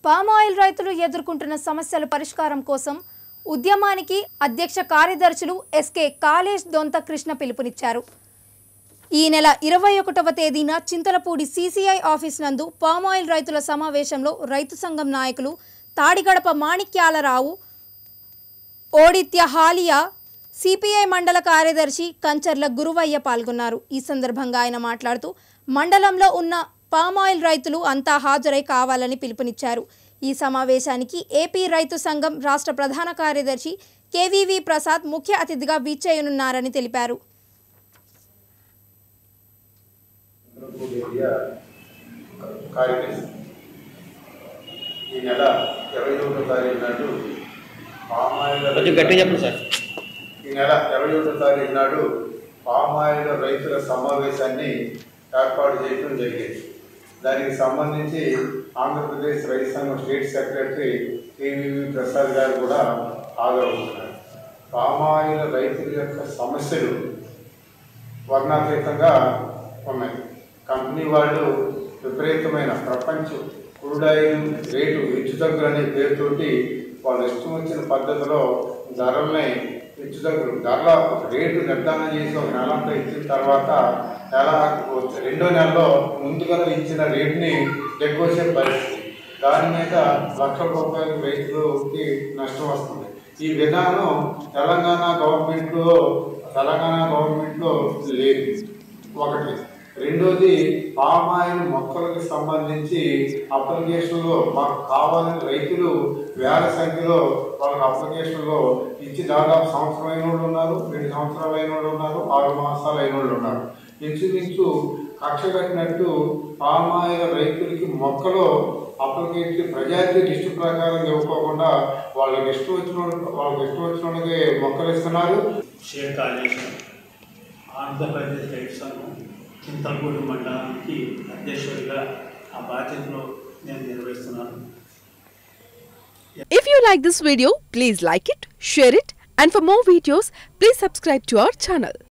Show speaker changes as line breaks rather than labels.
Palm oil రైతులు ఎదుర్కొంటున్న సమస్యల పరిష్కారం కోసం ఉద్యమానికి అధ్యక్ష కార్యదర్శులు ఎస్కే కాలేష్ దొంత కృష్ణ పిలుపునిచ్చారు. ఈ నెల 21వ తేదీన చింతలపూడి సిసిఐ ఆఫీస్ నందు పామ్ ఆయిల్ రైతుల సమావేశంలో రైతు సంఘం నాయకులు తాడిగడప మాణిక్యాలరావు, ఓడిత్య హాలియా, సిపిఐ మండల కార్యదర్శి కంచర్ల గురువయ్య పాల్గొన్నారు. ఈ సందర్భంగా ఆయన మాట్లాడుతూ మండలంలో ఉన్న పామ్ ఆయిల్ రైతులు అంతా హాజరై కావాలని పిలుపునిచ్చారు. ఈ సమావేశానికి ఏపీ రైతు సంఘం రాష్ట్ర ప్రధాన కార్యదర్శి కేవీవి ప్రసాద్ ముఖ్య అతిథిగా విచ్చేయనున్నారని తెలిపారు.
ఈ నెల 21వ తారీఖు నాడు పామ్ ఆయిల్ రైతుల సమావేశాన్ని ఏర్పాటు చేయడం జరిగింది. దానికి సంబంధించి ఆంధ్రప్రదేశ్ రైతు సంఘం స్టేట్ సెక్రటరీ కేవీవి ప్రసాద్ గారు కూడా హాజరవుతున్నారు. పామ్ ఆయిల్ రైతుల యొక్క సమస్యలు వర్ణాతీతంగా ఉన్నాయి. కంపెనీ వాళ్ళు విపరీతమైన ప్రపంచ క్రూడ్ ఆయిల్ రేటు హెచ్చుతగ్గులు అనే పేరుతోటి వాళ్ళు ఇష్టం వచ్చిన పద్ధతిలో ధరల్ని ధరల రేటు నిర్ధారణ చేసి ఒక నెలంతా ఇచ్చిన తర్వాత రెండో నెలలో ముందుగా ఇచ్చిన రేటుని ఎక్కువసే పరిస్థితి. దాని మీద లక్షల రూపాయలు రైతులకి నష్టం వస్తుంది. ఈ విధానం తెలంగాణ గవర్నమెంట్లో లేదు. ఒకటి. రెండోది, పామ్ ఆయిల్ మొక్కలకు సంబంధించి అప్లికేషన్లో మాకు కావాలని రైతులు వేల సంఖ్యలో వాళ్ళకి అప్లికేషన్లో ఇచ్చి దాదాపు సంవత్సరం అయిన వాళ్ళు ఉన్నారు, 2 సంవత్సరాలు అయిన వాళ్ళు ఉన్నారు, 6 మాసాలు అయిన వాళ్ళు ఉన్నారు. ఇంచుమించు కక్ష కట్టినట్టు పామ్ ఆయిల్ రైతులకి మొక్కలో అప్లికేషన్ ప్రజాతి లిస్టు ప్రకారం ఇవ్వకోకుండా వాళ్ళకి ఇష్టం వచ్చినోళ్ళకి మొక్కలు ఇస్తున్నారు.
ఆంధ్రప్రదేశ్ రైతు సంఘం చింతలపూడి మండలానికి అధ్యక్షుడిగా ఆ బాధ్యతను నేను నిర్వహిస్తున్నాను.
If you like this video, please like it, share it, and for more videos, please subscribe to our channel.